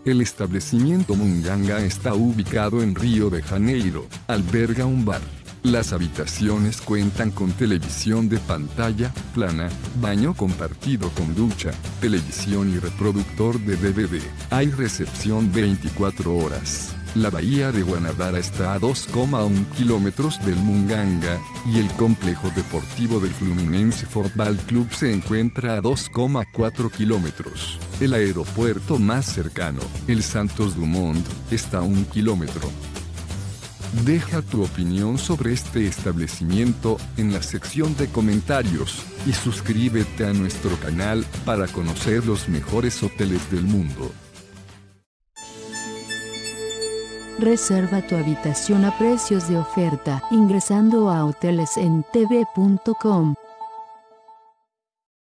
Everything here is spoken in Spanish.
El establecimiento Munganga está ubicado en Río de Janeiro, alberga un bar. Las habitaciones cuentan con televisión de pantalla plana, baño compartido con ducha, televisión y reproductor de DVD. Hay recepción 24 horas. La bahía de Guanabara está a 2,1 kilómetros del Munganga, y el complejo deportivo del Fluminense Football Club se encuentra a 2,4 kilómetros. El aeropuerto más cercano, el Santos Dumont, está a 1 kilómetro. Deja tu opinión sobre este establecimiento en la sección de comentarios, y suscríbete a nuestro canal para conocer los mejores hoteles del mundo. Reserva tu habitación a precios de oferta ingresando a hotelesentv.com.